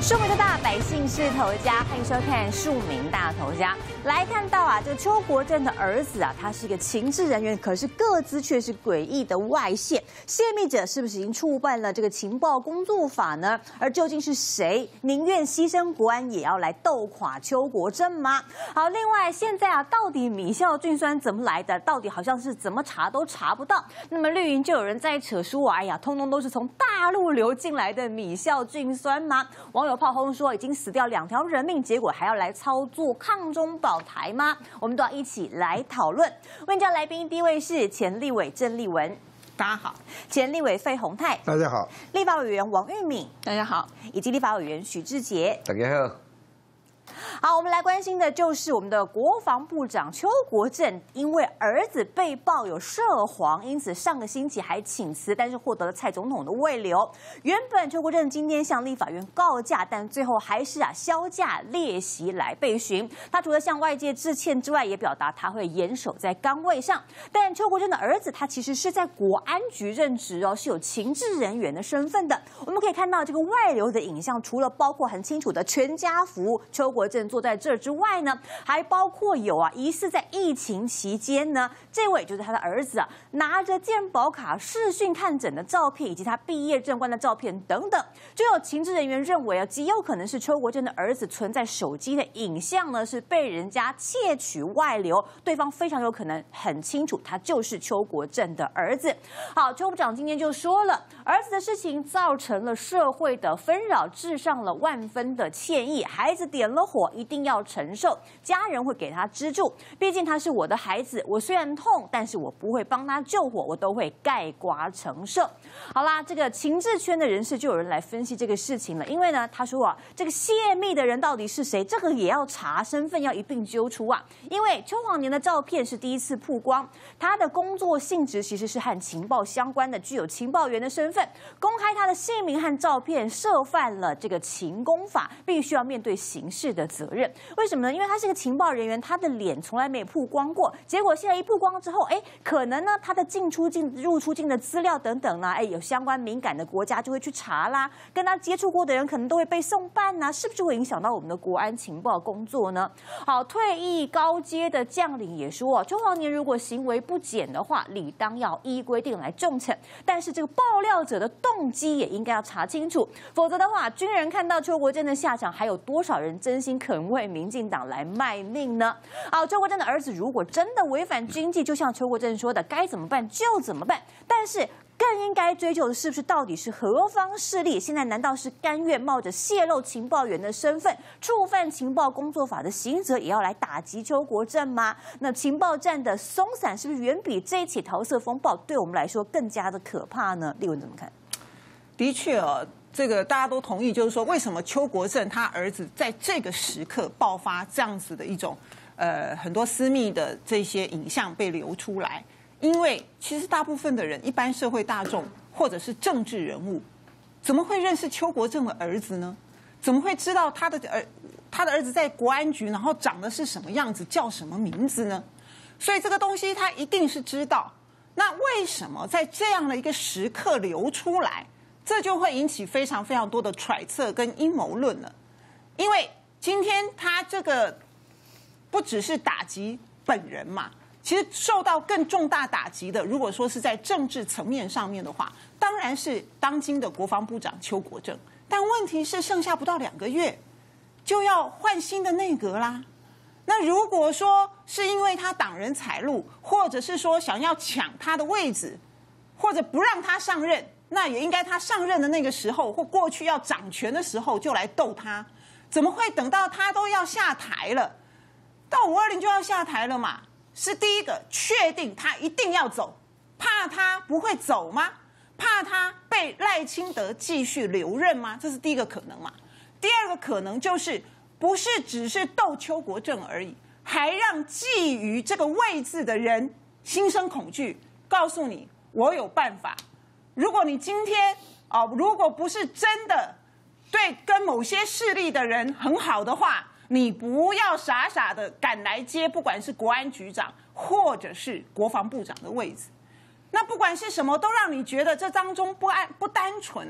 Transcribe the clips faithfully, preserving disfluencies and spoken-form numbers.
庶民的大百姓是头家，欢迎收看《庶民大头家》。来看到啊，这个邱国正的儿子啊，他是一个情治人员，可是个资却是诡异的外泄。泄密者是不是已经触犯了这个情报工作法呢？而究竟是谁宁愿牺牲国安也要来斗垮邱国正吗？好，另外现在啊，到底米效菌酸怎么来的？到底好像是怎么查都查不到。那么绿营就有人在扯说，哎呀，通通都是从大陆流进来的米效菌酸吗？网友炮轰说已经死掉两条人命，结果还要来操作抗中保台吗？我们都要一起来讨论。问教来宾第一位是前立委郑丽文， 大家好； 前立委费鸿泰， 大家好； 立法委员王玉敏， 大家好； 以及立法委员许志杰， 大家好。 好，我们来关心的就是我们的国防部长邱国正，因为儿子被曝有涉黄，因此上个星期还请辞，但是获得了蔡总统的慰留。原本邱国正今天向立法院告假，但最后还是啊销假列席来备询。他除了向外界致歉之外，也表达他会严守在岗位上。但邱国正的儿子他其实是在国安局任职哦，是有情治人员的身份的。我们可以看到这个外流的影像，除了包括很清楚的全家福邱国正坐在这儿之外呢，还包括有啊，疑似在疫情期间呢，这位就是他的儿子啊，拿着健保卡视讯看诊的照片，以及他毕业证官的照片等等，就有情治人员认为啊，极有可能是邱国正的儿子存在手机的影像呢，是被人家窃取外流，对方非常有可能很清楚他就是邱国正的儿子。好，邱部长今天就说了，儿子的事情造成了社会的纷扰，致上了万分的歉意，孩子点了火一定要承受，家人会给他资助，毕竟他是我的孩子，我虽然痛，但是我不会帮他救火，我都会概括承受。好啦，这个情治圈的人士就有人来分析这个事情了，因为呢，他说啊，这个泄密的人到底是谁，这个也要查，身份要一并揪出啊。因为邱晃年的照片是第一次曝光，他的工作性质其实是和情报相关的，具有情报员的身份，公开他的姓名和照片，涉犯了这个情公法，必须要面对刑事的责任。为什么呢？因为他是个情报人员，他的脸从来没有曝光过，结果现在一曝光之后，哎，可能呢他的进出境、入出境的资料等等呢，哎，有相关敏感的国家就会去查啦，跟他接触过的人可能都会被送办呐，是不是会影响到我们的国安情报工作呢？好，退役高阶的将领也说，邱晃年如果行为不检的话，理当要依规定来重惩，但是这个爆料者的动机也应该要查清楚，否则的话，军人看到邱国正的下场，还有多少人真心肯为民进党来卖命呢？好，邱国正的儿子如果真的违反军纪，就像邱国正说的，该怎么办就怎么办。但是更应该追究的是不是到底是何方势力？现在难道是甘愿冒着泄露情报员的身份，触犯情报工作法的刑责，也要来打击邱国正吗？那情报战的松散，是不是远比这一起桃色风暴对我们来说更加的可怕呢？立文怎么看？ 的确哦。这个大家都同意，就是说，为什么邱国正他儿子在这个时刻爆发这样子的一种，呃，很多私密的这些影像被流出来？因为其实大部分的人，一般社会大众或者是政治人物，怎么会认识邱国正的儿子呢？怎么会知道他的儿他的儿子在国安局，然后长得是什么样子，叫什么名字呢？所以这个东西他一定是知道。那为什么在这样的一个时刻流出来？这就会引起非常非常多的揣测跟阴谋论了，因为今天他这个不只是打击本人嘛，其实受到更重大打击的，如果说是在政治层面上面的话，当然是当今的国防部长邱国正。但问题是，剩下不到两个月就要换新的内阁啦。那如果说是因为他挡人财路，或者是说想要抢他的位置，或者不让他上任，那也应该他上任的那个时候，或过去要掌权的时候就来斗他，怎么会等到他都要下台了，到五二零就要下台了嘛？是第一个确定他一定要走，怕他不会走吗？怕他被赖清德继续留任吗？这是第一个可能嘛。第二个可能就是不是只是斗邱国正而已，还让觊觎这个位置的人心生恐惧，告诉你我有办法。如果你今天啊、哦，如果不是真的对跟某些势力的人很好的话，你不要傻傻的赶来接，不管是国安局长或者是国防部长的位置。那不管是什么，都让你觉得这当中不安不单纯啊，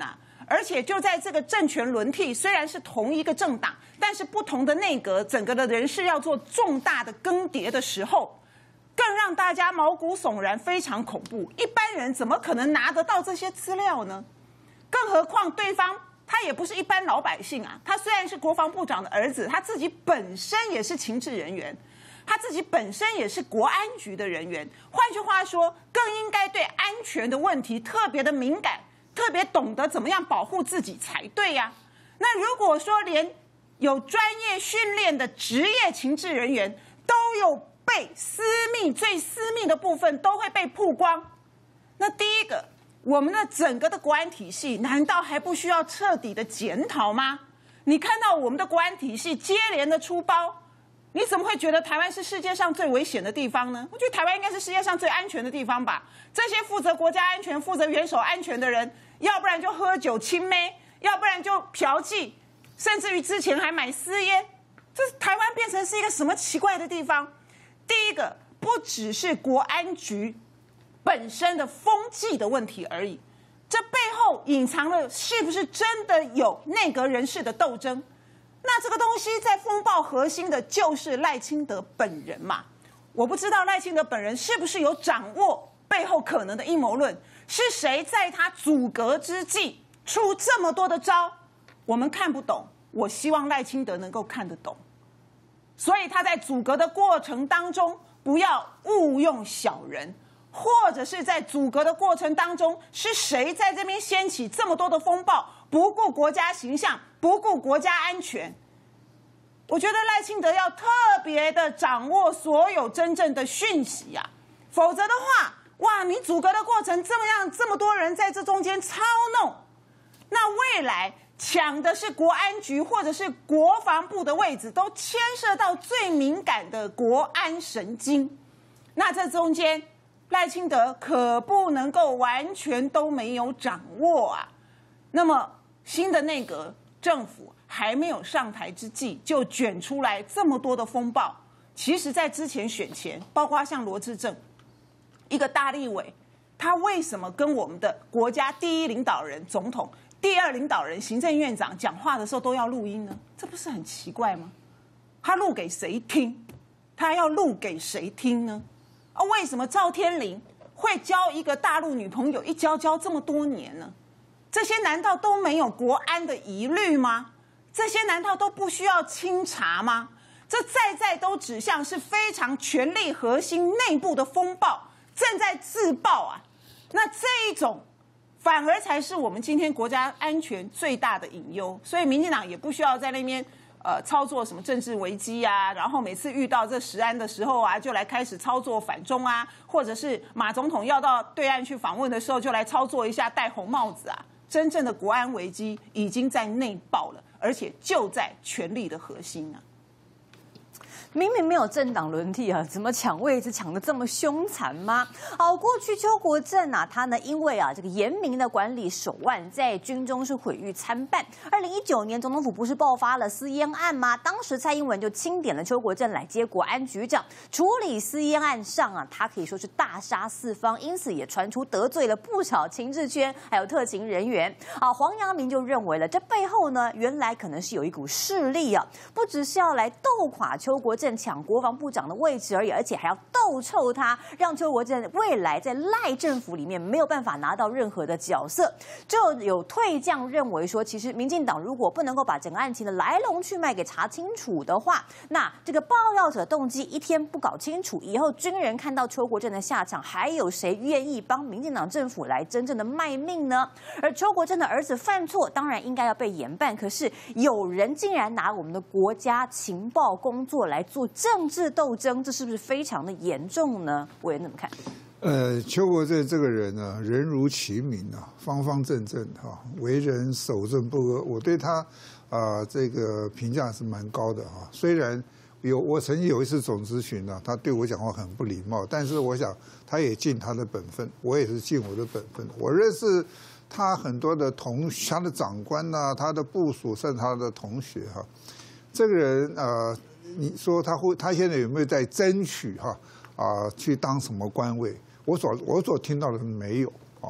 而且就在这个政权轮替，虽然是同一个政党，但是不同的内阁，整个的人事要做重大的更迭的时候，更让大家毛骨悚然，非常恐怖。一般人怎么可能拿得到这些资料呢？更何况对方他也不是一般老百姓啊，他虽然是国防部长的儿子，他自己本身也是情治人员，他自己本身也是国安局的人员。换句话说，更应该对安全的问题特别的敏感，特别懂得怎么样保护自己才对呀、啊。那如果说连有专业训练的职业情治人员都有被私密最私密的部分都会被曝光，那第一个，我们的整个的国安体系难道还不需要彻底的检讨吗？你看到我们的国安体系接连的出包，你怎么会觉得台湾是世界上最危险的地方呢？我觉得台湾应该是世界上最安全的地方吧。这些负责国家安全、负责元首安全的人，要不然就喝酒亲妹，要不然就嫖妓，甚至于之前还买私烟。这台湾变成是一个什么奇怪的地方？第一个，不只是国安局本身的风纪的问题而已，这背后隐藏了是不是真的有内阁人士的斗争？那这个东西在风暴核心的就是赖清德本人嘛？我不知道赖清德本人是不是有掌握背后可能的阴谋论，是谁在他阻隔之际出这么多的招？我们看不懂，我希望赖清德能够看得懂。所以他在阻隔的过程当中，不要误用小人。或者是在阻隔的过程当中，是谁在这边掀起这么多的风暴，不顾国家形象，不顾国家安全？我觉得赖清德要特别的掌握所有真正的讯息呀、啊，否则的话，哇，你阻隔的过程这么样，这么多人在这中间操弄，那未来抢的是国安局或者是国防部的位置，都牵涉到最敏感的国安神经，那这中间赖清德可不能够完全都没有掌握啊。那么新的内阁政府还没有上台之际，就卷出来这么多的风暴。其实在之前选前，包括像罗致政一个大立委，他为什么跟我们的国家第一领导人总统、第二领导人行政院长讲话的时候都要录音呢？这不是很奇怪吗？他录给谁听？他要录给谁听呢？啊，为什么赵天麟会交一个大陆女朋友，一交交这么多年呢？这些难道都没有国安的疑虑吗？这些难道都不需要清查吗？这在在都指向是非常权力核心内部的风暴正在自爆啊！那这一种反而才是我们今天国家安全最大的隐忧，所以民进党也不需要在那边呃，操作什么政治危机啊，然后每次遇到这食安的时候啊，就来开始操作反中啊，或者是马总统要到对岸去访问的时候，就来操作一下戴红帽子啊。真正的国安危机已经在内爆了，而且就在权力的核心啊。 明明没有政党轮替啊，怎么抢位置抢得这么凶残吗？好，过去邱国正啊，他呢因为啊这个严明的管理手腕，在军中是毁誉参半。二零一九年总统府不是爆发了私烟案吗？当时蔡英文就钦点了邱国正来接国安局长，处理私烟案上啊，他可以说是大杀四方，因此也传出得罪了不少情治圈还有特勤人员。啊，黄阳明就认为了，这背后呢，原来可能是有一股势力啊，不只是要来斗垮邱国正抢国防部长的位置而已，而且还要斗臭他，让邱国正未来在赖政府里面没有办法拿到任何的角色。就有退将认为说，其实民进党如果不能够把整个案情的来龙去脉给查清楚的话，那这个爆料者动机一天不搞清楚，以后军人看到邱国正的下场，还有谁愿意帮民进党政府来真正的卖命呢？而邱国正的儿子犯错，当然应该要被严办，可是有人竟然拿我们的国家情报工作来做政治斗争，这是不是非常的严重呢？委员怎么看？ 呃，邱国正这个人呢、啊，人如其名啊，方方正正哈、啊，为人守正不阿。我对他啊、呃、这个评价是蛮高的啊。虽然有我曾经有一次总咨询呢、啊，他对我讲话很不礼貌，但是我想他也尽他的本分，我也是尽我的本分。我认识他很多的同他的长官呐、啊，他的部属，甚至他的同学哈、啊，这个人呃。你说他会，他现在有没有在争取哈啊去当什么官位？我所我所听到的是没有啊，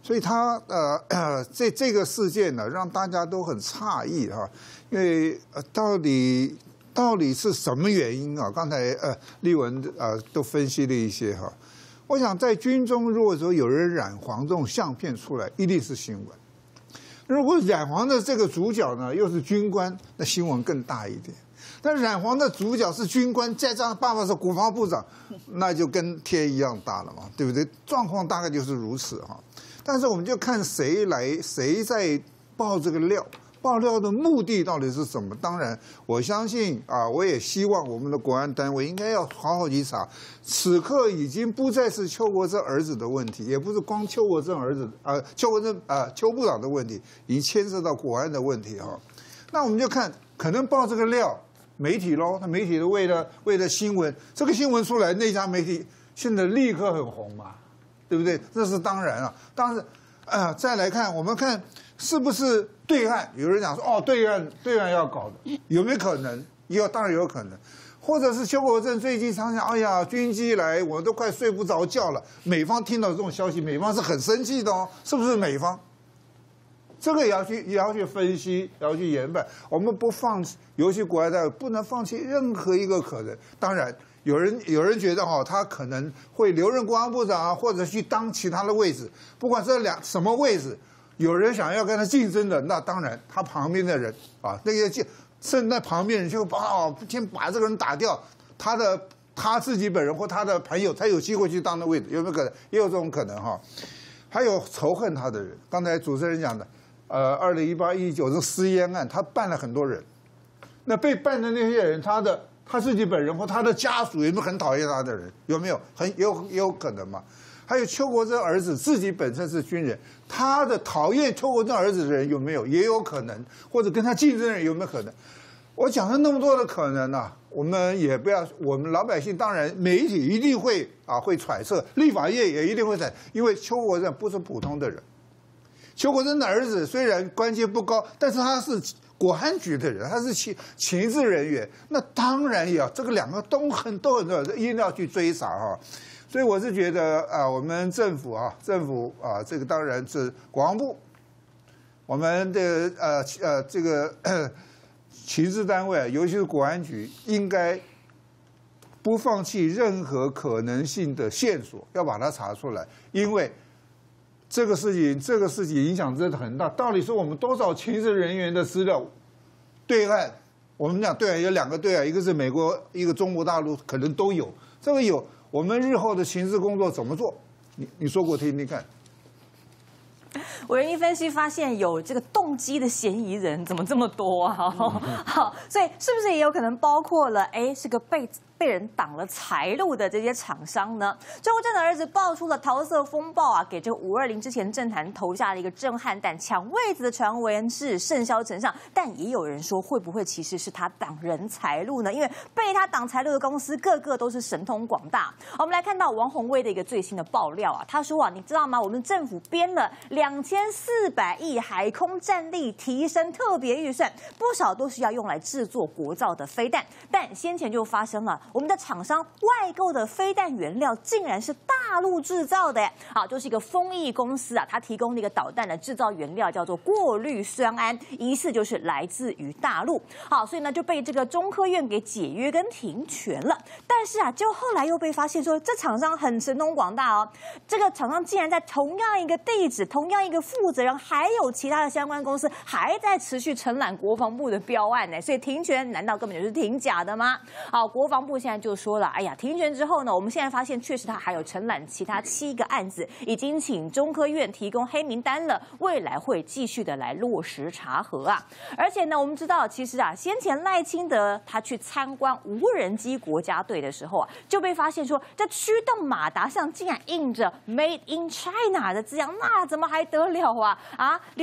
所以他呃这这个事件呢，让大家都很诧异哈，因为呃到底到底是什么原因啊？刚才呃立文呃都分析了一些哈。我想在军中，如果说有人染黄这种相片出来，一定是新闻。如果染黄的这个主角呢又是军官，那新闻更大一点。但染黄的主角是军官，再加上爸爸是国防部长，那就跟天一样大了嘛，对不对？状况大概就是如此哈。但是我们就看谁来，谁在爆这个料，爆料的目的到底是什么？当然，我相信啊，我也希望我们的国安单位应该要好好去查。此刻已经不再是邱国正儿子的问题，也不是光邱国正儿子啊、呃，邱国正啊、呃，邱部长的问题，已经牵涉到国安的问题哈。那我们就看，可能爆这个料，媒体喽，他媒体的为了为了新闻，这个新闻出来，那家媒体现在立刻很红嘛。对不对？这是当然啊。当然，呃，再来看，我们看是不是对岸？有人讲说，哦，对岸对岸要搞的，有没有可能？有，当然有可能。或者是邱国正最近常讲，哎呀，军机来，我都快睡不着觉了。美方听到这种消息，美方是很生气的哦，是不是美方？这个也要去也要去分析，也要去研判。我们不放弃，尤其国外在不能放弃任何一个可能。当然。有人有人觉得哈，他可能会留任国防部长啊，或者去当其他的位置，不管这两什么位置，有人想要跟他竞争的，那当然他旁边的人啊，那个甚至在旁边人就把哦，先把这个人打掉，他的他自己本人或他的朋友才有机会去当那位置，有没有可能？也有这种可能哈。还有仇恨他的人，刚才主持人讲的，呃，二零一八一九这私烟案，他办了很多人，那被办的那些人，他的。他自己本人或他的家属有没有很讨厌他的人？有没有？很有也有可能嘛？还有邱国正儿子自己本身是军人，他的讨厌邱国正儿子的人有没有？也有可能，或者跟他竞争的人有没有可能？我讲了那么多的可能啊，我们也不要，我们老百姓当然媒体一定会啊会揣测，立法业也一定会揣，因为邱国正不是普通的人。邱国正的儿子虽然官阶不高，但是他是国安局的人，他是情情治人员，那当然也要这个两个都很都很一定要去追查哈。所以我是觉得啊，我们政府啊，政府啊，这个当然是国防部，我们的呃呃这个情治单位，尤其是国安局，应该不放弃任何可能性的线索，要把它查出来，因为。这个事情，这个事情影响真的很大。到底是我们多少情治人员的资料？对岸，我们讲对岸有两个对岸，一个是美国，一个中国大陆，可能都有。这个有，我们日后的情治工作怎么做？你你说给我听听看。 委员一分析发现，有这个动机的嫌疑人怎么这么多啊？好，所以是不是也有可能包括了？哎，是个被。被人挡了财路的这些厂商呢？邱国正的儿子爆出了桃色风暴啊，给这个五二零之前政坛投下了一个震撼弹，抢位子的传闻是甚嚣尘上，但也有人说，会不会其实是他挡人财路呢？因为被他挡财路的公司个个都是神通广大。我们来看到王宏威的一个最新的爆料啊，他说啊，你知道吗？我们政府编了两千四百亿海空战力提升特别预算，不少都是要用来制作国造的飞弹，但先前就发生了。我们的厂商外购的飞弹原料竟然是大陆制造的，好，就是一个丰益公司啊，它提供了一个导弹的制造原料叫做过氯酸铵，疑似就是来自于大陆。好，所以呢就被这个中科院给解约跟停权了。但是啊，就后来又被发现说，这厂商很神通广大哦，这个厂商竟然在同样一个地址、同样一个负责人，还有其他的相关公司还在持续承揽国防部的标案呢。所以停权难道根本就是停假的吗？好，国防部现在就说了，哎呀，停权之后呢，我们现在发现确实他还有承揽其他七个案子，已经请中科院提供黑名单了，未来会继续的来落实查核啊。而且呢，我们知道其实啊，先前赖清德他去参观无人机国家队的时候啊，就被发现说这驱动马达上竟然印着 Made in China 的字样，那怎么还得了啊？啊，连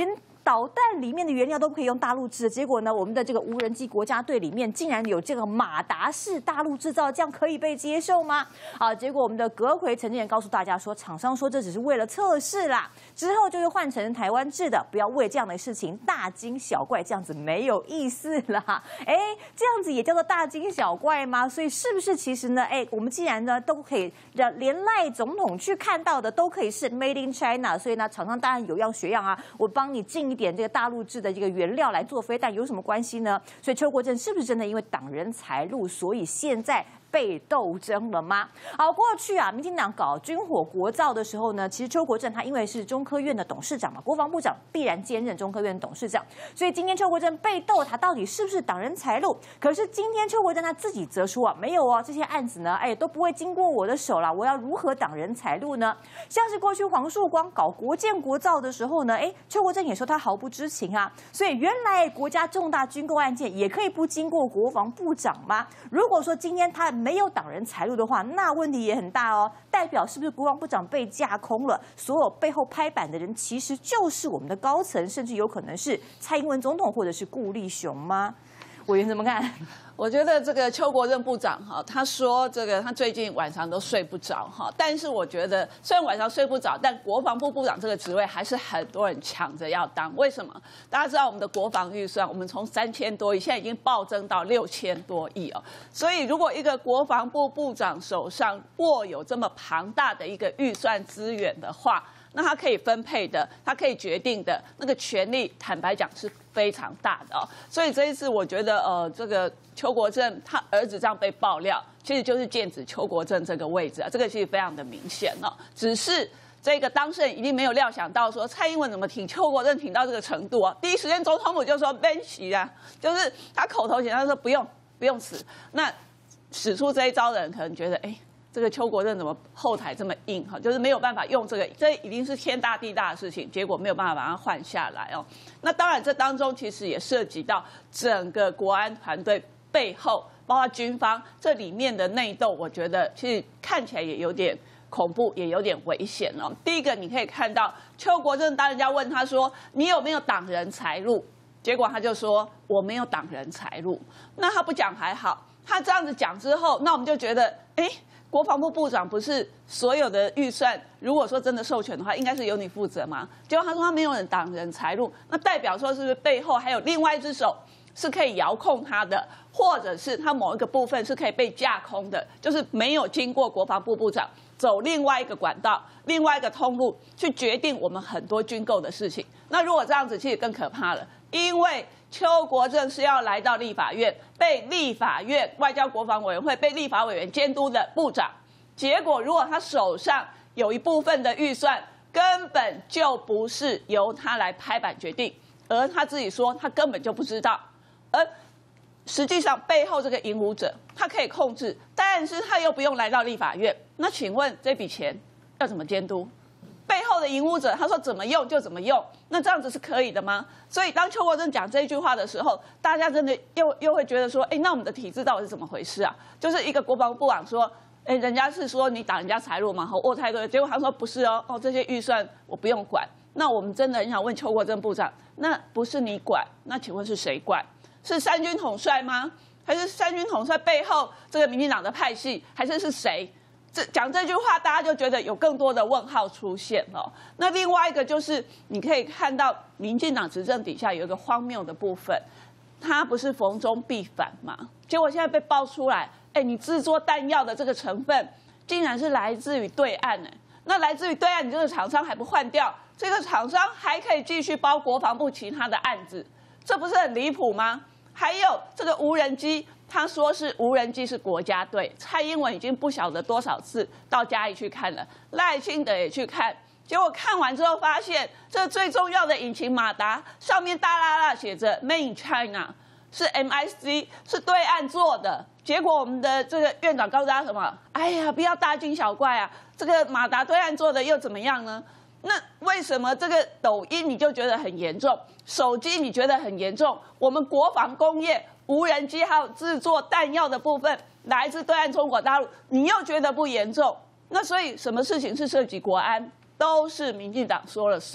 导弹里面的原料都不可以用大陆制，结果呢，我们的这个无人机国家队里面竟然有这个马达式大陆制造，这样可以被接受吗？好，结果我们的阁揆曾经也告诉大家说，厂商说这只是为了测试啦，之后就会换成台湾制的，不要为这样的事情大惊小怪，这样子没有意思啦。哎，这样子也叫做大惊小怪吗？所以是不是其实呢？哎，我们既然呢都可以让连赖总统去看到的都可以是 Made in China， 所以呢，厂商当然有样学样啊，我帮你进一点这个大陆制的这个原料来做飞弹，有什么关系呢？所以邱国正是不是真的因为挡人财路，所以现在被斗争了吗？好，过去啊，民进党搞军火国造的时候呢，其实邱国正他因为是中科院的董事长嘛，国防部长必然兼任中科院董事长，所以今天邱国正被斗，他到底是不是挡人财路？可是今天邱国正他自己则说啊，没有哦，这些案子呢，哎，都不会经过我的手啦，我要如何挡人财路呢？像是过去黄树光搞国建国造的时候呢，哎，邱国正也说他毫不知情啊，所以原来国家重大军购案件也可以不经过国防部长吗？如果说今天他没有挡人财路的话，那问题也很大哦。代表是不是国防部长被架空了？所有背后拍板的人其实就是我们的高层，甚至有可能是蔡英文总统或者是顾立雄吗？委员怎么看？ 我觉得这个邱国正部长哈，他说这个他最近晚上都睡不着哈，但是我觉得虽然晚上睡不着，但国防部部长这个职位还是很多人抢着要当。为什么？大家知道我们的国防预算，我们从三千多亿现在已经暴增到六千多亿哦，所以如果一个国防部部长手上握有这么庞大的一个预算资源的话，那他可以分配的，他可以决定的那个权力，坦白讲是非常大的哦。所以这一次，我觉得呃，这个邱国正他儿子这样被爆料，其实就是剑指邱国正这个位置啊，这个其实非常的明显哦。只是这个当事人一定没有料想到说，蔡英文怎么挺邱国正挺到这个程度啊？第一时间总统府就说免死啊，就是他口头前他说不用不用死。那使出这一招的人可能觉得，哎。这个邱国正怎么后台这么硬哈？就是没有办法用这个，这已经是天大地大的事情，结果没有办法把它换下来哦。那当然，这当中其实也涉及到整个国安团队背后，包括军方这里面的内斗，我觉得其实看起来也有点恐怖，也有点危险哦。第一个，你可以看到邱国正当人家问他说你有没有挡人财路，结果他就说我没有挡人财路。那他不讲还好，他这样子讲之后，那我们就觉得，哎。国防部部长不是所有的预算，如果说真的授权的话，应该是由你负责吗？结果他说他没有人挡人财路，那代表说是不是背后还有另外一只手是可以遥控他的，或者是他某一个部分是可以被架空的，就是没有经过国防部部长走另外一个管道、另外一个通路去决定我们很多军购的事情。那如果这样子，其实更可怕了，因为邱国正是要来到立法院，被立法院外交国防委员会、被立法委员监督的部长。结果，如果他手上有一部分的预算根本就不是由他来拍板决定，而他自己说他根本就不知道，而实际上背后这个引武者他可以控制，但是他又不用来到立法院。那请问这笔钱要怎么监督？背后的引武者他说怎么用就怎么用，那这样子是可以的吗？所以当邱国正讲这一句话的时候，大家真的又又会觉得说，哎，那我们的体制到底是怎么回事啊？就是一个国防部长说，哎，人家是说你挡人家财路嘛，和握太多，结果他说不是哦，哦这些预算我不用管。那我们真的很想问邱国正部长，那不是你管，那请问是谁管？是三军统帅吗？还是三军统帅背后这个民进党的派系，还是是谁？这讲这句话，大家就觉得有更多的问号出现了。那另外一个就是，你可以看到民进党执政底下有一个荒谬的部分，它不是逢中必反嘛？结果现在被爆出来，哎，你制作弹药的这个成分，竟然是来自于对岸呢？那来自于对岸，你这个厂商还不换掉，这个厂商还可以继续包国防部其他的案子，这不是很离谱吗？还有这个无人机。他说是无人机是国家队，蔡英文已经不晓得多少次到嘉义去看了，赖清德也去看，结果看完之后发现，这最重要的引擎马达上面大大大写着 Made in China， 是 M I C， 是对岸做的。结果我们的这个院长告诉大家什么？哎呀，不要大惊小怪啊，这个马达对岸做的又怎么样呢？那为什么这个抖音你就觉得很严重，手机你觉得很严重，我们国防工业？无人机还有制作弹药的部分来自对岸中国大陆，你又觉得不严重？那所以什么事情是涉及国安，都是民进党说了算。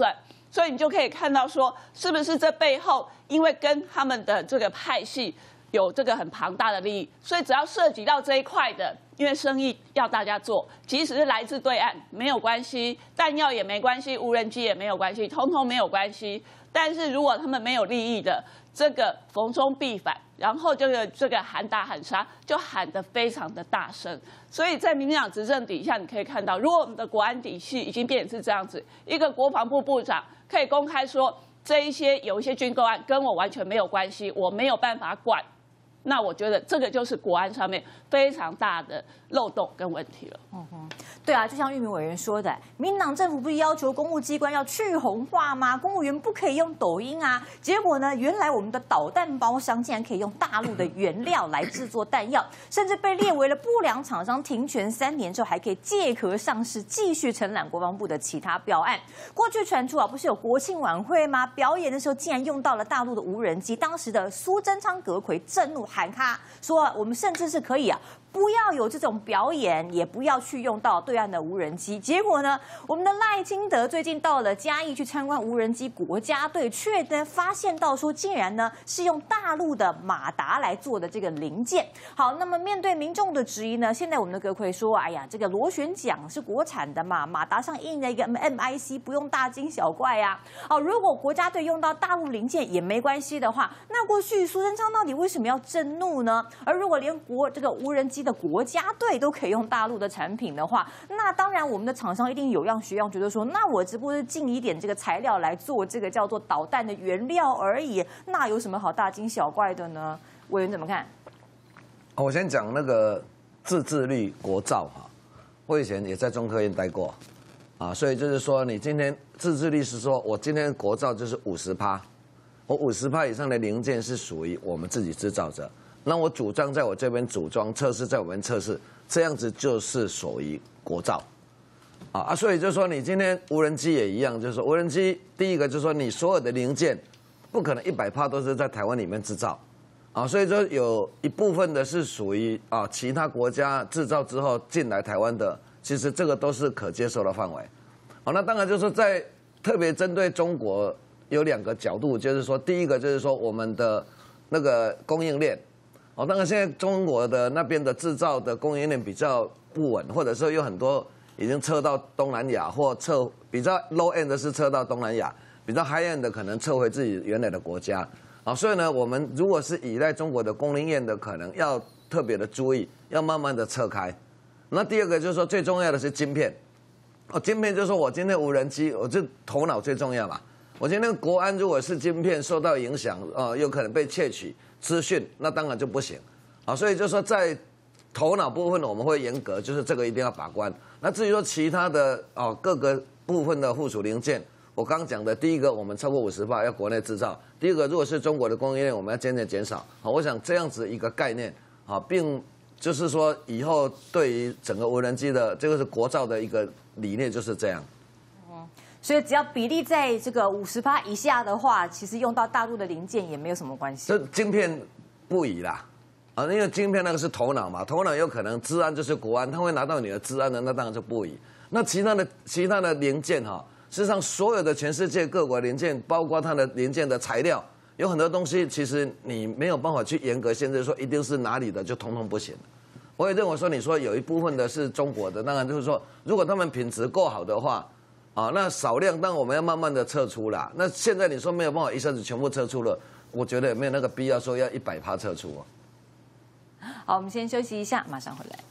所以你就可以看到说，是不是这背后因为跟他们的这个派系有这个很庞大的利益，所以只要涉及到这一块的，因为生意要大家做，即使是来自对岸没有关系，弹药也没关系，无人机也没有关系，通通没有关系。但是如果他们没有利益的，这个逢中必反，然后这个这个喊打喊杀就喊得非常的大声。所以在民进党执政底下，你可以看到，如果我们的国安体系已经变成是这样子，一个国防部部长可以公开说，这一些有一些军购案跟我完全没有关系，我没有办法管。那我觉得这个就是国安上面非常大的漏洞跟问题了。 嗯哼，对啊，就像玉明委员说的，民进党政府不是要求公务机关要去红化吗？公务员不可以用抖音啊。结果呢，原来我们的导弹包商竟然可以用大陆的原料来制作弹药，甚至被列为了不良厂商，停权三年之后还可以借壳上市，继续承揽国防部的其他标案。过去传出啊，不是有国庆晚会吗？表演的时候竟然用到了大陆的无人机，当时的苏贞昌阁揆震怒喊卡说，我们甚至是可以啊。不要有这种表演，也不要去用到对岸的无人机。结果呢，我们的赖清德最近到了嘉义去参观无人机国家队，却呢发现到说，竟然呢是用大陆的马达来做的这个零件。好，那么面对民众的质疑呢，现在我们的阁揆说，哎呀，这个螺旋桨是国产的嘛，马达上印了一个 M I C， 不用大惊小怪呀、啊。哦，如果国家队用到大陆零件也没关系的话，那过去苏贞昌到底为什么要震怒呢？而如果连国这个无人机的国家队都可以用大陆的产品的话，那当然我们的厂商一定有样学样，觉得说，那我只不过是进一点这个材料来做这个叫做导弹的原料而已，那有什么好大惊小怪的呢？委员怎么看？ 我先讲那个自制率国造哈，我以前也在中科院待过啊，所以就是说，你今天自制率是说我今天国造就是五十趴，我五十趴以上的零件是属于我们自己制造者。那我组装在我这边组装，测试在我们测试，这样子就是属于国造，啊啊，所以就是说你今天无人机也一样，就是说无人机第一个就是说你所有的零件不可能一百趴都是在台湾里面制造，啊，所以说有一部分的是属于啊其他国家制造之后进来台湾的，其实这个都是可接受的范围，好，那当然就是在特别针对中国有两个角度，就是说第一个就是说我们的那个供应链。哦，当然，现在中国的那边的制造的供应链比较不稳，或者说有很多已经撤到东南亚，或撤比较 low end 的是撤到东南亚，比较 high end 的可能撤回自己原来的国家。啊，所以呢，我们如果是依赖中国的供应链的，可能要特别的注意，要慢慢的撤开。那第二个就是说，最重要的是晶片。哦，晶片就是说我今天无人机，我就头脑最重要嘛。我今天国安如果是晶片受到影响，呃，有可能被窃取资讯，那当然就不行，啊，所以就说在头脑部分我们会严格，就是这个一定要把关。那至于说其他的哦各个部分的附属零件，我刚刚讲的第一个，我们超过五十趴要国内制造；第二个，如果是中国的供应链，我们要渐渐减少。好，我想这样子一个概念，啊，并就是说以后对于整个无人机的这个是国造的一个理念就是这样。 所以只要比例在这个五十趴以下的话，其实用到大陆的零件也没有什么关系。 这晶片不宜啦，啊，因为晶片那个是头脑嘛，头脑有可能治安就是国安，他会拿到你的治安的，那当然就不宜。那其他的其他的零件哈，事实上所有的全世界各国零件，包括它的零件的材料，有很多东西其实你没有办法去严格限制说一定是哪里的就通通不行。我也认为说，你说有一部分的是中国的，当然就是说，如果他们品质够好的话。啊，那少量，但我们要慢慢的撤出啦。那现在你说没有办法一下子全部撤出了，我觉得也没有那个必要说要一百趴撤出啊。好，我们先休息一下，马上回来。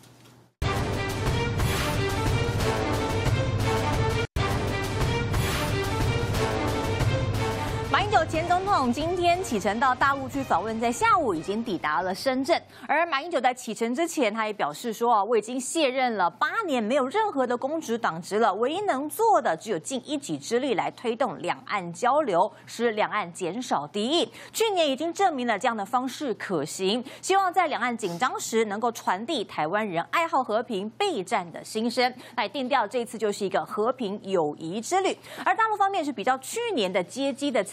马英九前总统今天启程到大陆去访问，在下午已经抵达了深圳。而马英九在启程之前，他也表示说：“我已经卸任了八年，没有任何的公职党职了，唯一能做的只有尽一己之力来推动两岸交流，使两岸减少敌意。去年已经证明了这样的方式可行，希望在两岸紧张时能够传递台湾人爱好和平、备战的心声，来定调这一次就是一个和平友谊之旅。而大陆方面是比较去年的接机的层级。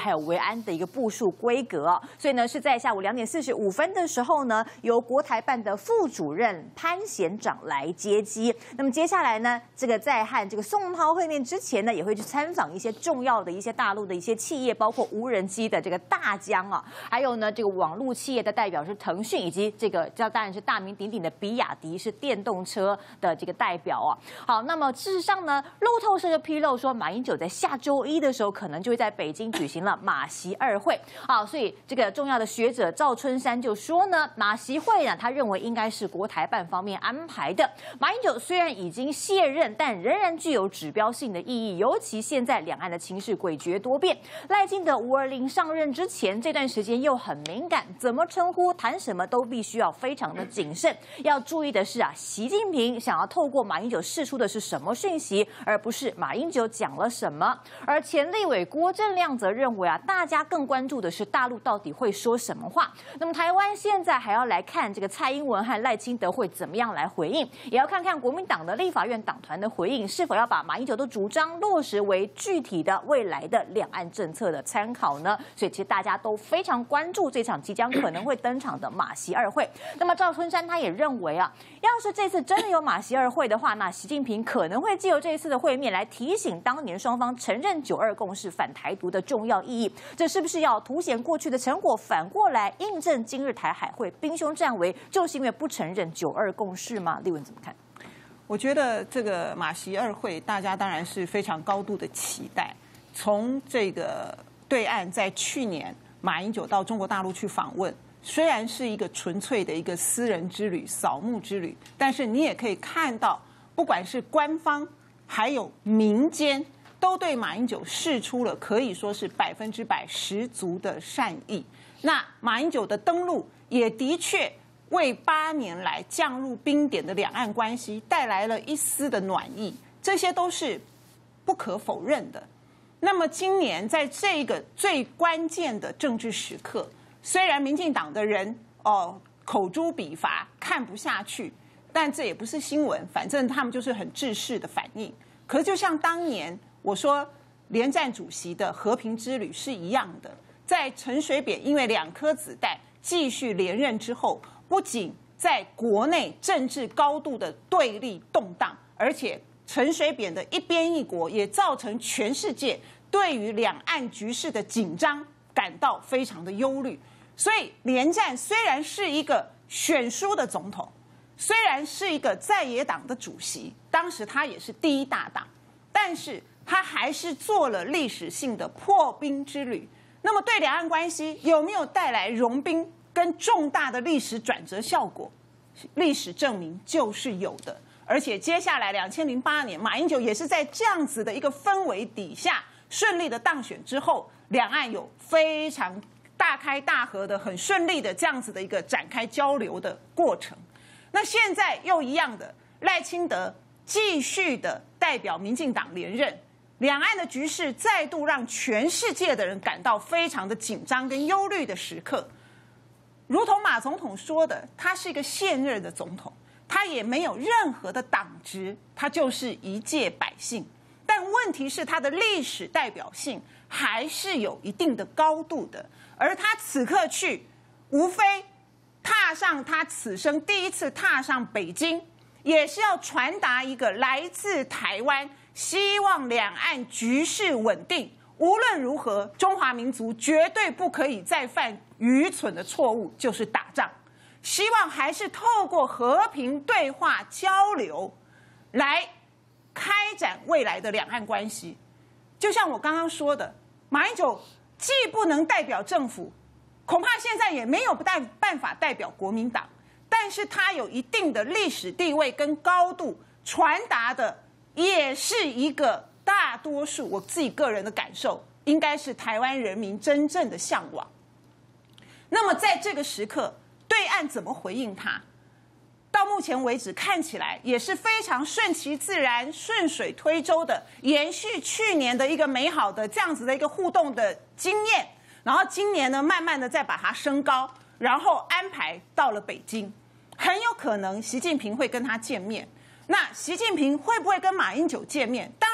还有维安的一个部署规格哦。所以呢，是在下午两点四十五分的时候呢，由国台办的副主任潘贤长来接机。那么接下来呢，这个在和这个宋涛会面之前呢，也会去参访一些重要的一些大陆的一些企业，包括无人机的这个大疆啊，还有呢这个网络企业的代表是腾讯，以及这个这当然是大名鼎鼎的比亚迪是电动车的这个代表啊。好，那么事实上呢，路透社就披露说，马英九在下周一的时候，可能就会在北京举行了马习二会啊。所以这个重要的学者赵春山就说呢，马习会呢，他认为应该是国台办方面安排的。马英九虽然已经卸任，但仍然具有指标性的意义，尤其现在两岸的情势诡谲多变。赖清德五二零上任之前这段时间又很敏感，怎么称呼、谈什么都必须要非常的谨慎。要注意的是啊，习近平想要透过马英九释出的是什么讯息，而不是马英九讲了什么。而前立委郭正亮则认为啊，大家更关注的是大陆到底会说什么话。那么台湾现在还要来看这个蔡英文和赖清德会怎么样来回应，也要看看国民党的立法院党团的回应，是否要把马英九的主张落实为具体的未来的两岸政策的参考呢？所以其实大家都非常关注这场即将可能会登场的马习二会。那么赵春山他也认为啊，要是这次真的有马习二会的话，那习近平可能会借由这一次的会面来提醒当年双方承认九二共识反台独的重要意义。这是不是要凸显过去的成果，反过来印证今日台海会兵凶战危，就是因为不承认九二共识吗？立文怎么看？ 我觉得这个马习二会，大家当然是非常高度的期待。从这个对岸在去年马英九到中国大陆去访问，虽然是一个纯粹的一个私人之旅、扫墓之旅，但是你也可以看到，不管是官方还有民间，都对马英九释出了可以说是百分之百十足的善意。那马英九的登陆也的确为八年来降入冰点的两岸关系带来了一丝的暖意，这些都是不可否认的。那么今年在这个最关键的政治时刻，虽然民进党的人哦口诛笔伐，看不下去，但这也不是新闻，反正他们就是很制式的反应。可是就像当年我说连战主席的和平之旅是一样的，在陈水扁因为两颗子弹继续连任之后，不仅在国内政治高度的对立动荡，而且陈水扁的一边一国也造成全世界对于两岸局势的紧张感到非常的忧虑。所以连战虽然是一个选输的总统，虽然是一个在野党的主席，当时他也是第一大党，但是他还是做了历史性的破冰之旅。那么对两岸关系有没有带来融冰跟重大的历史转折效果？历史证明就是有的。而且接下来两千零八年，马英九也是在这样子的一个氛围底下顺利的当选之后，两岸有非常大开大合的、很顺利的这样子的一个展开交流的过程。那现在又一样的，赖清德继续的代表民进党连任，两岸的局势再度让全世界的人感到非常的紧张跟忧虑的时刻。如同马总统说的，他是一个现任的总统，他也没有任何的党职，他就是一介百姓。但问题是他的历史代表性还是有一定的高度的，而他此刻去，无非踏上他此生第一次踏上北京，也是要传达一个来自台湾，希望两岸局势稳定，无论如何，中华民族绝对不可以再犯愚蠢的错误，就是打仗。希望还是透过和平对话交流，来开展未来的两岸关系。就像我刚刚说的，马英九既不能代表政府，恐怕现在也没有办法代表国民党，但是他有一定的历史地位跟高度，传达的也是一个大多数我自己个人的感受，应该是台湾人民真正的向往。那么在这个时刻，对岸怎么回应他？到目前为止看起来也是非常顺其自然、顺水推舟的，延续去年的一个美好的这样子的一个互动的经验，然后今年呢慢慢的再把它升高，然后安排到了北京。很有可能习近平会跟他见面。那习近平会不会跟马英九见面？当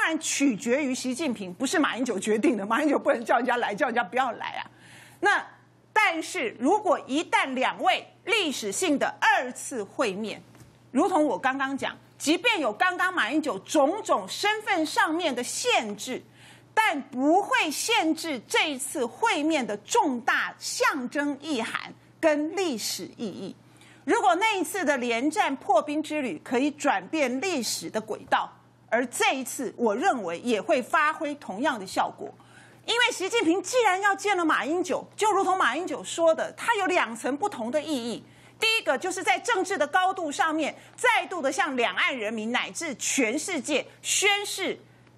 当然取决于习近平，不是马英九决定的。马英九不能叫人家来，叫人家不要来啊。那但是如果一旦两位历史性的二次会面，如同我刚刚讲，即便有刚刚马英九种种身份上面的限制，但不会限制这一次会面的重大象征意涵跟历史意义。如果那一次的连战破冰之旅可以转变历史的轨道，而这一次我认为也会发挥同样的效果。因为习近平既然要见了马英九，就如同马英九说的，它有两层不同的意义。第一个就是在政治的高度上面，再度的向两岸人民乃至全世界宣示，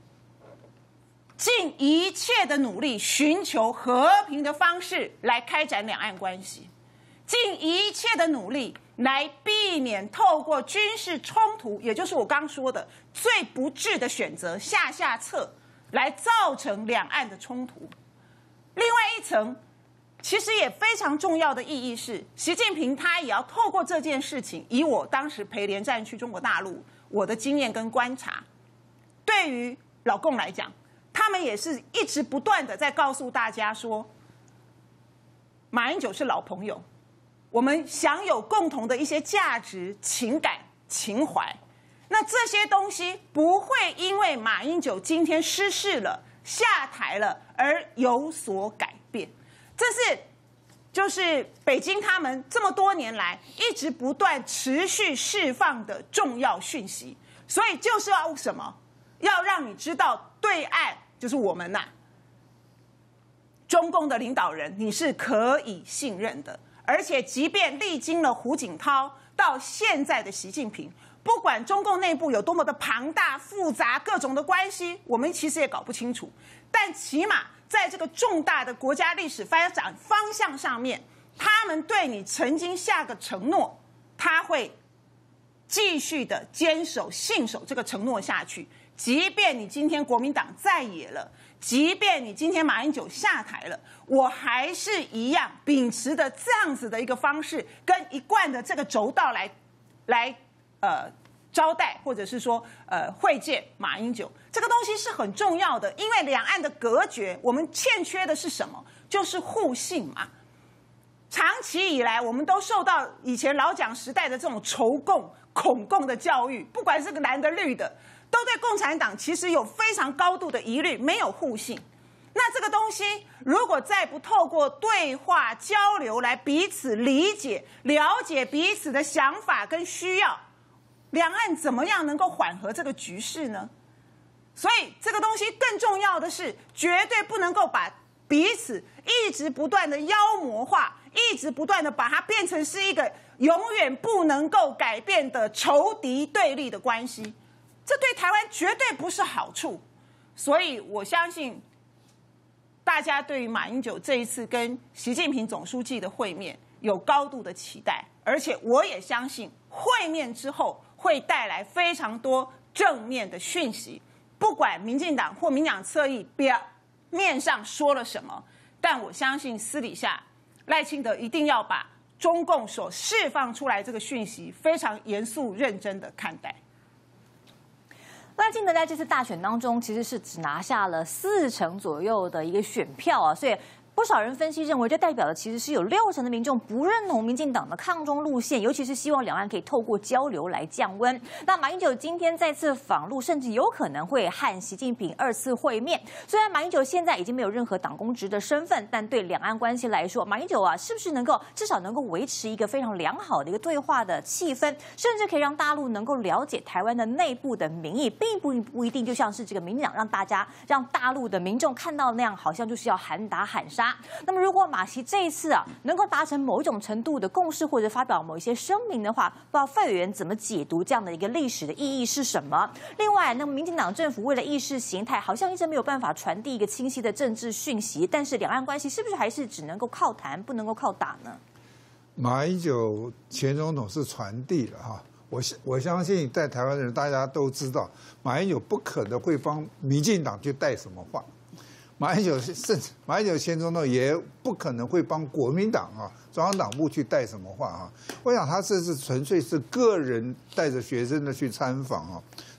尽一切的努力寻求和平的方式来开展两岸关系，尽一切的努力来避免透过军事冲突，也就是我刚说的最不智的选择下下策，来造成两岸的冲突。另外一层其实也非常重要的意义是，习近平他也要透过这件事情，以我当时陪连战去中国大陆我的经验跟观察，对于老共来讲，他们也是一直不断的在告诉大家说，马英九是老朋友，我们享有共同的一些价值、情感、情怀。那这些东西不会因为马英九今天失势了、下台了而有所改变。这是就是北京他们这么多年来一直不断持续释放的重要讯息。所以就是要什么？要让你知道对岸就是我们呐、啊，中共的领导人你是可以信任的。而且即便历经了胡锦涛到现在的习近平，不管中共内部有多么的庞大复杂各种的关系，我们其实也搞不清楚，但起码在这个重大的国家历史发展方向上面，他们对你曾经下个承诺，他会继续的坚守信守这个承诺下去。即便你今天国民党在野了，即便你今天马英九下台了，我还是一样秉持的这样子的一个方式，跟一贯的这个轴道来来呃招待，或者是说呃会见马英九。这个东西是很重要的，因为两岸的隔绝，我们欠缺的是什么？就是互信嘛。长期以来，我们都受到以前老蒋时代的这种仇共、恐共的教育，不管是个蓝的绿的，都对共产党其实有非常高度的疑虑，没有互信。那这个东西如果再不透过对话交流来彼此理解、了解彼此的想法跟需要，两岸怎么样能够缓和这个局势呢？所以这个东西更重要的是，绝对不能够把彼此一直不断的妖魔化，一直不断的把它变成是一个永远不能够改变的仇敌对立的关系，这对台湾绝对不是好处。所以我相信大家对于马英九这一次跟习近平总书记的会面有高度的期待，而且我也相信会面之后会带来非常多正面的讯息。不管民进党或民党侧翼表面上说了什么，但我相信私底下赖清德一定要把中共所释放出来这个讯息非常严肃认真的看待。 赖清德在这次大选当中，其实是只拿下了四成左右的一个选票啊，所以不少人分析认为，这代表的其实是有六成的民众不认同民进党的抗中路线，尤其是希望两岸可以透过交流来降温。那马英九今天再次访陆，甚至有可能会和习近平二次会面。虽然马英九现在已经没有任何党公职的身份，但对两岸关系来说，马英九啊，是不是能够至少能够维持一个非常良好的一个对话的气氛，甚至可以让大陆能够了解台湾的内部的民意，并不不一定就像是这个民进党让大家让大陆的民众看到那样，好像就是要喊打喊杀。那么，如果马习这一次啊能够达成某一种程度的共识，或者发表某一些声明的话，不知道费委员怎么解读这样的一个历史的意义是什么？另外，那么民进党政府为了意识形态，好像一直没有办法传递一个清晰的政治讯息，但是两岸关系是不是还是只能够靠谈，不能够靠打呢？ 马英九前总统是传递了哈。我我相信在台湾的人大家都知道，马英九不可能会帮民进党去带什么话，马英九甚至马英九前总统也不可能会帮国民党啊中央党部去带什么话啊。我想他这是纯粹是个人带着学生的去参访啊，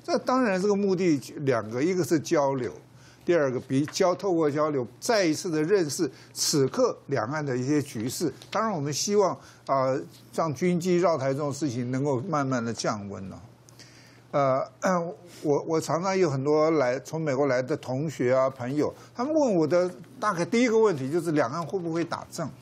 这当然这个目的两个，一个是交流，第二个比交透过交流再一次的认识此刻两岸的一些局势。当然，我们希望啊、呃，像军机绕台这种事情能够慢慢的降温了。呃，我我常常有很多来从美国来的同学啊朋友，他们问我的大概第一个问题就是两岸会不会打仗？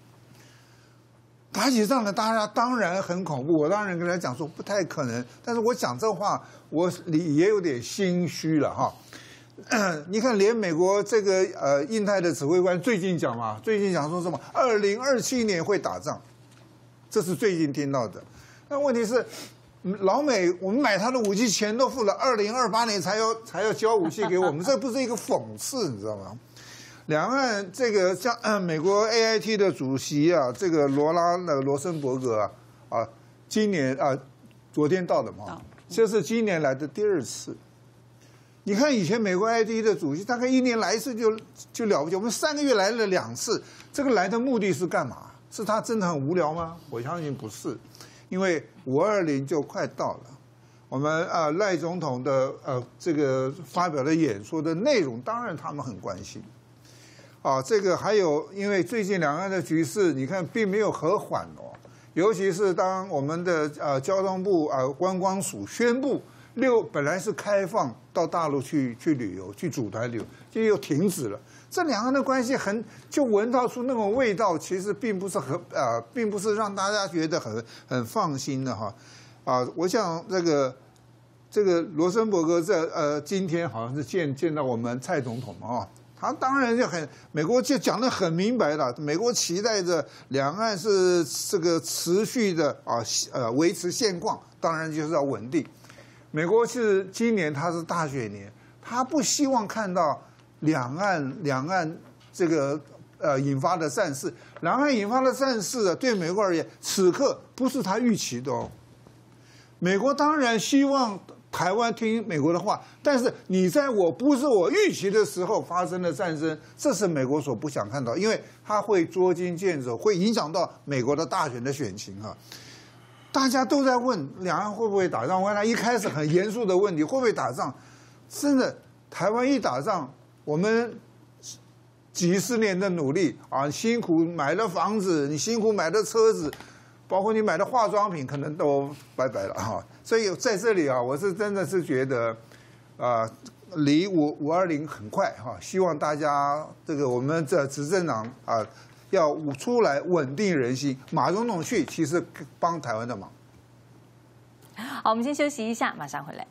打起仗来，大家当然很恐怖。我当然跟他讲说不太可能，但是我讲这话，我也有点心虚了哈。你看，连美国这个呃印太的指挥官最近讲嘛，最近讲说什么二零二七年会打仗，这是最近听到的。那问题是，老美我们买他的武器钱都付了，二零二八年才要才要交武器给我们，这不是一个讽刺，你知道吗？两岸这个像、呃、美国 A I T 的主席啊，这个罗拉那个罗森伯格啊啊，今年啊昨天到的嘛，这是今年来的第二次。你看以前美国 A I T 的主席大概一年来一次就就了不起，我们三个月来了两次，这个来的目的是干嘛？是他真的很无聊吗？我相信不是，因为五二零就快到了。我们啊赖总统的呃这个发表的演说的内容，当然他们很关心。啊，这个还有，因为最近两岸的局势，你看并没有和缓哦。尤其是当我们的呃交通部啊、呃、观光署宣布六本来是开放到大陆去去旅游，去组团旅游，就又停止了。这两岸的关系很就闻到出那种味道，其实并不是很啊、呃，并不是让大家觉得很很放心的哈。啊，我想这个这个罗森伯格这呃今天好像是见见到我们蔡总统嘛啊。他当然就很，美国就讲得很明白了。美国期待着两岸是这个持续的啊，呃，维持现况，当然就是要稳定。美国是今年它是大选年，他不希望看到两岸两岸这个呃引发的战事，两岸引发的战事啊，对美国而言，此刻不是他预期的哦。美国当然希望台湾听美国的话，但是你在我不是我预期的时候发生的战争，这是美国所不想看到，因为它会捉襟见肘，会影响到美国的大选的选情啊。大家都在问两岸会不会打仗，问他一开始很严肃的问题，会不会打仗？真的，台湾一打仗，我们几十年的努力啊，辛苦买的房子，你辛苦买的车子，包括你买的化妆品，可能都拜拜了哈。所以在这里啊，我是真的是觉得，啊、呃，离五五二零很快哈，希望大家这个我们这执政党啊，要出来稳定人心。马总统去其实帮台湾的忙。 好，我们先休息一下，马上回来。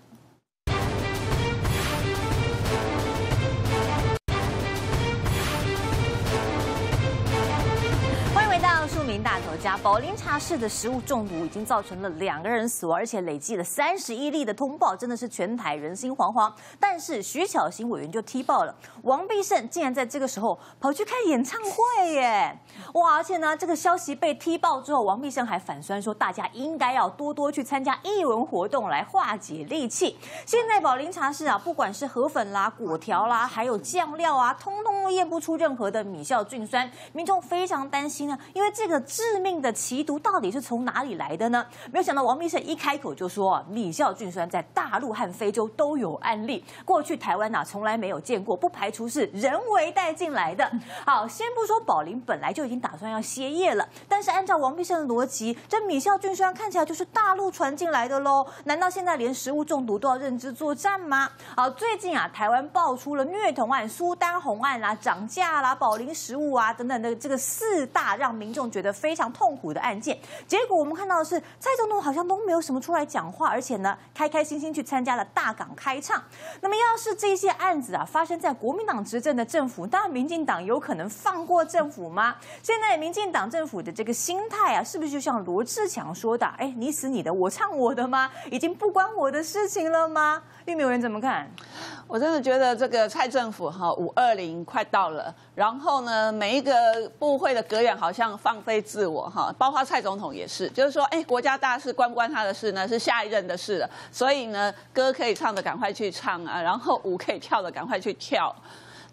著名大头家宝林茶室的食物中毒已经造成了两个人死亡，而且累计了三十一例的通报，真的是全台人心惶惶。但是徐巧芯委员就踢爆了，王必胜竟然在这个时候跑去开演唱会耶！哇，而且呢，这个消息被踢爆之后，王必胜还反酸说，大家应该要多多去参加艺文活动来化解戾气。现在宝林茶室啊，不管是河粉啦、果条啦，还有酱料啊，通通都验不出任何的米酵菌酸，民众非常担心啊，因为这个致命的奇毒到底是从哪里来的呢？没有想到王必胜一开口就说，米酵菌酸在大陆和非洲都有案例，过去台湾啊从来没有见过，不排除是人为带进来的。好，先不说宝林本来就已经打算要歇业了，但是按照王必胜的逻辑，这米酵菌酸看起来就是大陆传进来的喽？难道现在连食物中毒都要认知作战吗？好，最近啊，台湾爆出了虐童案、苏丹红案啦、涨价啦、宝林食物啊等等的这个四大让民众觉得非常痛苦的案件，结果我们看到的是蔡总统好像都没有什么出来讲话，而且呢，开开心心去参加了大港开唱。那么要是这些案子啊发生在国民党执政的政府，当然民进党有可能放过政府吗？现在民进党政府的这个心态啊，是不是就像罗志强说的，哎，你死你的，我唱我的吗？已经不关我的事情了吗？玉美委员怎么看？ 我真的觉得这个蔡政府哈五二零快到了，然后呢，每一个部会的阁员好像放飞自我哈，包括蔡总统也是，就是说，哎，国家大事关不关他的事呢？是下一任的事了，所以呢，歌可以唱的赶快去唱啊，然后舞可以跳的赶快去跳。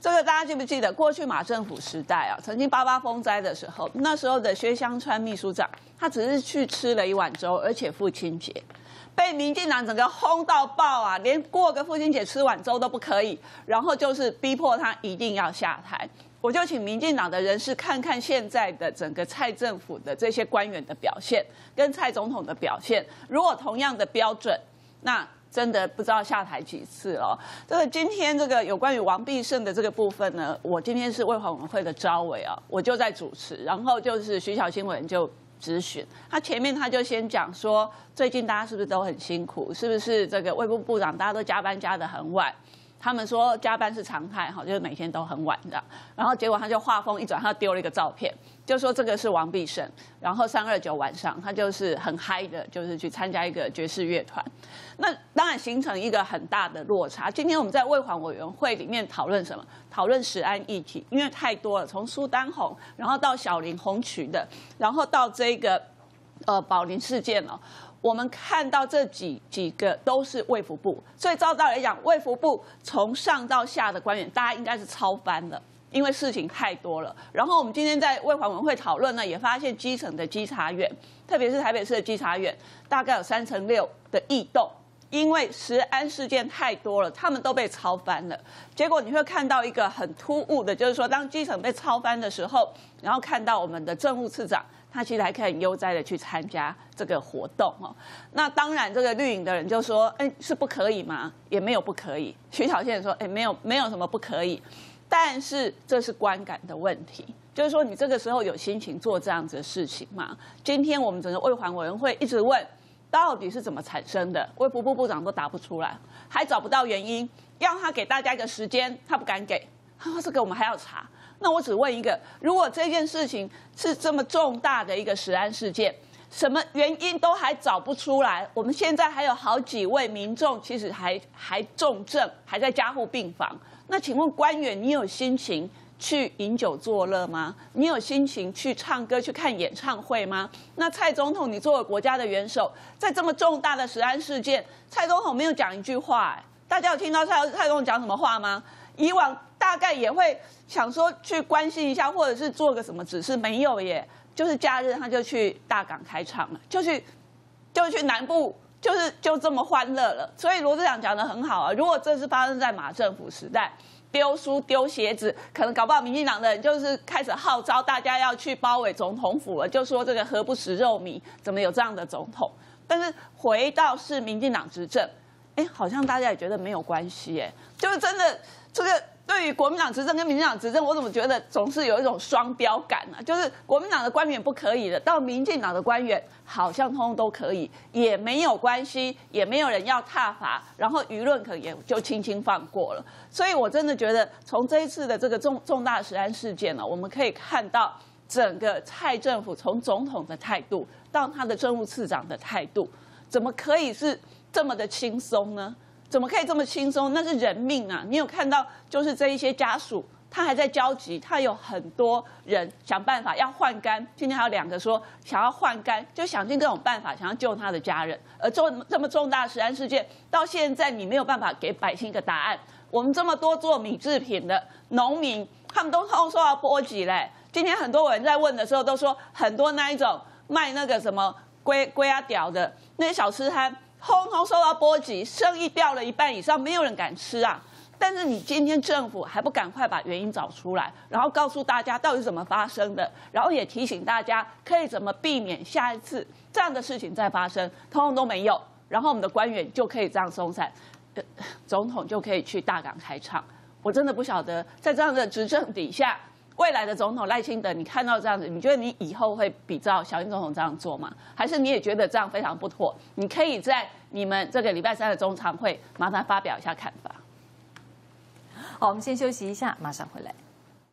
这个大家记不记得？过去马政府时代啊，曾经八八风灾的时候，那时候的薛湘川秘书长，他只是去吃了一碗粥，而且父亲节，被民进党整个轰到爆啊，连过个父亲节吃碗粥都不可以，然后就是逼迫他一定要下台。我就请民进党的人士看看现在的整个蔡政府的这些官员的表现，跟蔡总统的表现，如果同样的标准，那真的不知道下台几次哦。这个今天这个有关于王必胜的这个部分呢，我今天是卫环委会的召委啊，我就在主持，然后就是徐小新委员就质询，他前面他就先讲说，最近大家是不是都很辛苦？是不是这个卫部部长大家都加班加得很晚？他们说加班是常态，哈，就是每天都很晚的。然后结果他就话锋一转，他丢了一个照片，就说这个是王必胜。然后三二九晚上，他就是很嗨的，就是去参加一个爵士乐团。那当然形成一个很大的落差。今天我们在卫环委员会里面讨论什么？讨论食安议题，因为太多了，从苏丹红，然后到小林红渠的，然后到这个呃宝林事件了。我们看到这几几个都是卫福部，所以照道理来讲，卫福部从上到下的官员，大家应该是超班了，因为事情太多了。然后我们今天在卫环委员会讨论呢，也发现基层的稽查员，特别是台北市的稽查员，大概有三成六的异动，因为食安事件太多了，他们都被超班了。结果你会看到一个很突兀的，就是说，当基层被超班的时候，然后看到我们的政务次长。他其实还可以很悠哉的去参加这个活动哦。那当然，这个绿营的人就说：“哎，是不可以吗？也没有不可以。”徐小倩说：“哎，没有，没有什么不可以。但是这是观感的问题，就是说你这个时候有心情做这样子的事情吗？今天我们整个卫环委员会一直问，到底是怎么产生的？卫福部部长都答不出来，还找不到原因，要他给大家一个时间，他不敢给。他说这个我们还要查。”那我只问一个：如果这件事情是这么重大的一个食安事件，什么原因都还找不出来，我们现在还有好几位民众其实还还重症，还在加护病房。那请问官员，你有心情去饮酒作乐吗？你有心情去唱歌、去看演唱会吗？那蔡总统，你作为国家的元首，在这么重大的食安事件，蔡总统没有讲一句话、哎，大家有听到蔡蔡总统讲什么话吗？以往大概也会想说去关心一下，或者是做个什么指示，没有耶，就是假日他就去大港开唱了，就去就去南部，就是就这么欢乐了。所以罗志祥讲得很好啊，如果这是发生在马政府时代，丢书丢鞋子，可能搞不好民进党的人就是开始号召大家要去包围总统府了，就说这个何不食肉糜，怎么有这样的总统？但是回到是民进党执政，哎，好像大家也觉得没有关系，哎，就是真的。这个对于国民党执政跟民进党执政，我怎么觉得总是有一种双标感呢、啊？就是国民党的官员不可以的，到民进党的官员好像通通都可以，也没有关系，也没有人要挞伐，然后舆论可能也就轻轻放过了。所以我真的觉得，从这一次的这个重重大食安事件呢、啊，我们可以看到整个蔡政府从总统的态度到他的政务次长的态度，怎么可以是这么的轻松呢？怎么可以这么轻松？那是人命啊！你有看到，就是这一些家属，他还在焦急，他有很多人想办法要换肝。今天还有两个说想要换肝，就想尽各种办法想要救他的家人。而做这么重大的食安事件，到现在你没有办法给百姓一个答案。我们这么多做米制品的农民，他们都通受到波及嘞。今天很多人在问的时候，都说很多那一种卖那个什么龟龟啊屌的那些小吃摊。通通受到波及，生意掉了一半以上，没有人敢吃啊！但是你今天政府还不赶快把原因找出来，然后告诉大家到底是怎么发生的，然后也提醒大家可以怎么避免下一次这样的事情再发生，通通都没有，然后我们的官员就可以这样松散，呃，总统就可以去大港开唱。我真的不晓得在这样的执政底下。未来的总统赖清德，你看到这样子，你觉得你以后会比照小英总统这样做吗？还是你也觉得这样非常不妥？你可以在你们这个礼拜三的中常会，麻烦发表一下看法。 好，我们先休息一下，马上回来。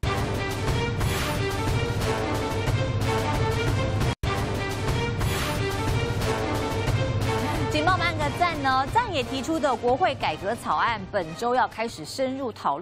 请帮我们按个赞呢。赞也提出的国会改革草案，本周要开始深入讨论。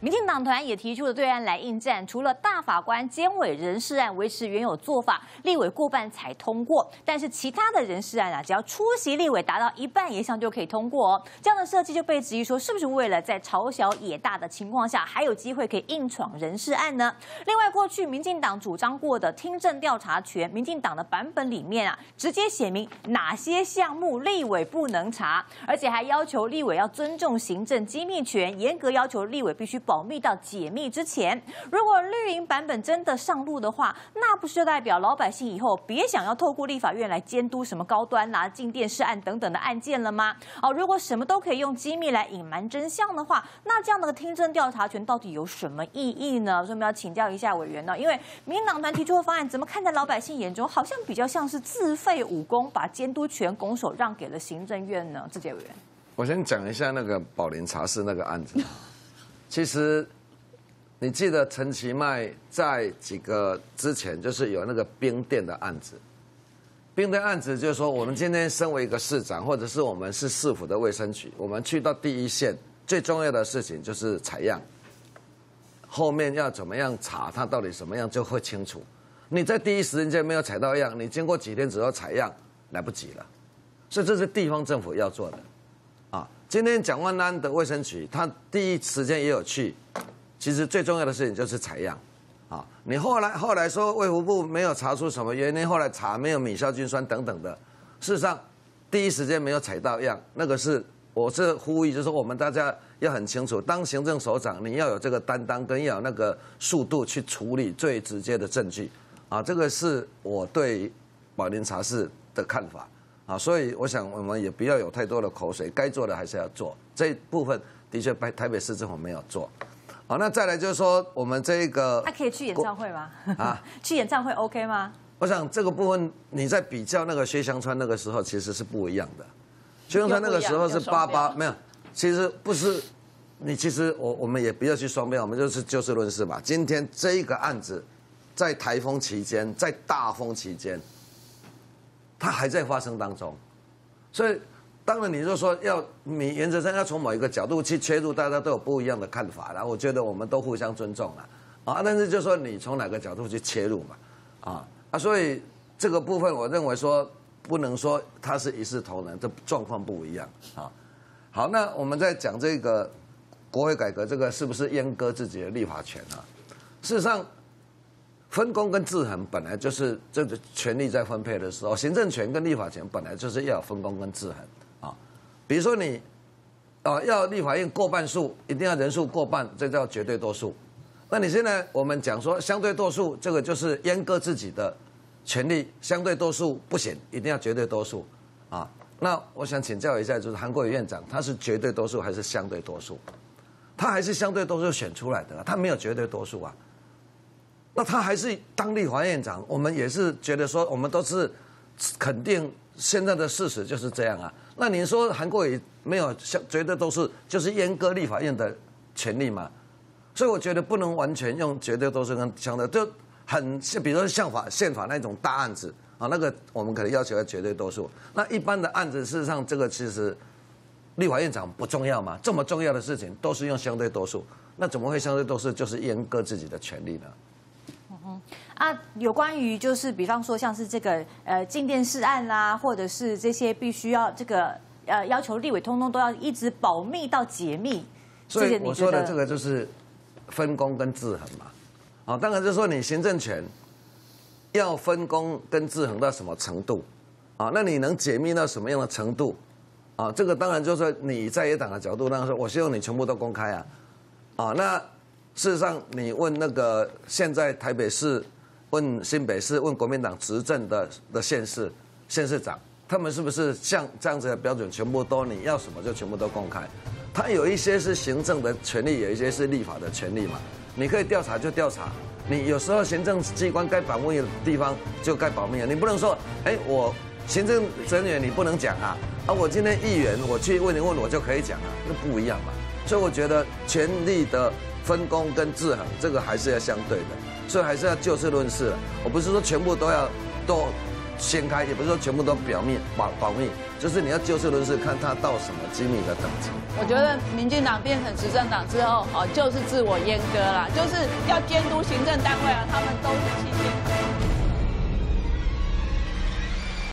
民进党团也提出了对案来应战，除了大法官监委人事案维持原有做法，立委过半才通过，但是其他的人事案啊，只要出席立委达到一半以上就可以通过哦。这样的设计就被质疑说，是不是为了在朝小野大的情况下，还有机会可以硬闯人事案呢？另外，过去民进党主张过的听证调查权，民进党的版本里面啊，直接写明哪些项目立委不能查，而且还要求立委要尊重行政机密权，严格要求立委必须保密到解密之前。如果绿营版本真的上路的话，那不是就代表老百姓以后别想要透过立法院来监督什么高端啦、进电视案等等的案件了吗？哦，如果什么都可以用机密来隐瞒真相的话，那这样的听证调查权到底有什么意义呢？所以我们要请教一下委员呢，因为民进党团提出的方案，怎么看在老百姓眼中，好像比较像是自废武功，把监督权拱手让给了行政院呢？志杰委员， 我先讲一下那个宝林茶室那个案子。其实，你记得陈其迈在几个之前，就是有那个冰店的案子。冰店案子就是说，我们今天身为一个市长，或者是我们是市府的卫生局，我们去到第一线，最重要的事情就是采样。后面要怎么样查，它到底什么样就会清楚。你在第一时间没有采到样，你经过几天之后采样，来不及了。所以这是地方政府要做的。啊，今天蒋万安的卫生局，他第一时间也有去。其实最重要的事情就是采样，啊，你后来后来说卫福部没有查出什么原因，后来查没有米硝菌酸等等的，事实上第一时间没有采到样，那个是我是呼吁，就是说我们大家要很清楚，当行政首长你要有这个担当，跟要有那个速度去处理最直接的证据，啊，这个是我对宝林茶室的看法，啊，所以我想我们也不要有太多的口水，该做的还是要做，这一部分的确台北市政府没有做。好，那再来就是说，我们这个他可以去演唱会吗？ 啊， 去演唱会 OK 吗？ 我想这个部分你在比较那个薛湘川那个时候其实是不一样的。薛湘川那个时候是八八没有，其实不是。你其实我我们也不要去双标，我们就是就事论事吧。今天这一个案子，在台风期间，在大风期间，它还在发生当中，所以。当然，你就说要你原则上要从某一个角度去切入，大家都有不一样的看法，然后我觉得我们都互相尊重了啊。但是就说你从哪个角度去切入嘛，啊啊，所以这个部分我认为说不能说它是一视同仁，这状况不一样啊。好，那我们在讲这个国会改革，这个是不是阉割自己的立法权啊？事实上，分工跟制衡本来就是这个权力在分配的时候，行政权跟立法权本来就是要有分工跟制衡。比如说你，呃，要立法院过半数，一定要人数过半，这叫绝对多数。那你现在我们讲说相对多数，这个就是阉割自己的权利，相对多数不行，一定要绝对多数啊。那我想请教一下，就是韩国瑜院长，他是绝对多数还是相对多数？他还是相对多数选出来的，他没有绝对多数啊。那他还是当立法院长，我们也是觉得说，我们都是肯定现在的事实就是这样啊。那你说韩国瑜没有相绝对都是就是阉割立法院的权利吗？所以我觉得不能完全用绝对多数跟相对，就很比如说宪法宪法那种大案子啊，那个我们可能要求要绝对多数。那一般的案子，事实上这个其实立法院长不重要嘛，这么重要的事情都是用相对多数，那怎么会相对多数就是阉割自己的权利呢？ 嗯啊，有关于就是比方说像是这个呃进电视案啦，或者是这些必须要这个呃要求立委通通都要一直保密到解密， 所以我说的这个就是分工跟制衡嘛。啊，当然就是说你行政权要分工跟制衡到什么程度啊？那你能解密到什么样的程度啊？这个当然就是你在野党的角度，当然说我希望你全部都公开啊啊那。事实上，你问那个现在台北市、问新北市、问国民党执政的的县市县市长，他们是不是像这样子的标准，全部都你要什么就全部都公开？他有一些是行政的权利，有一些是立法的权利嘛。你可以调查就调查，你有时候行政机关该保密的地方就该保密啊。你不能说，哎，我行政人员你不能讲啊，啊，我今天议员我去问一问我就可以讲啊，那不一样嘛。所以我觉得权力的分工跟制衡，这个还是要相对的，所以还是要就事论事了。我不是说全部都要都掀开，也不是说全部都表面保保密，就是你要就事论事，看他到什么机密的等级。 我觉得民进党变成执政党之后，好就是自我阉割啦，就是要监督行政单位啊，他们都是弃监。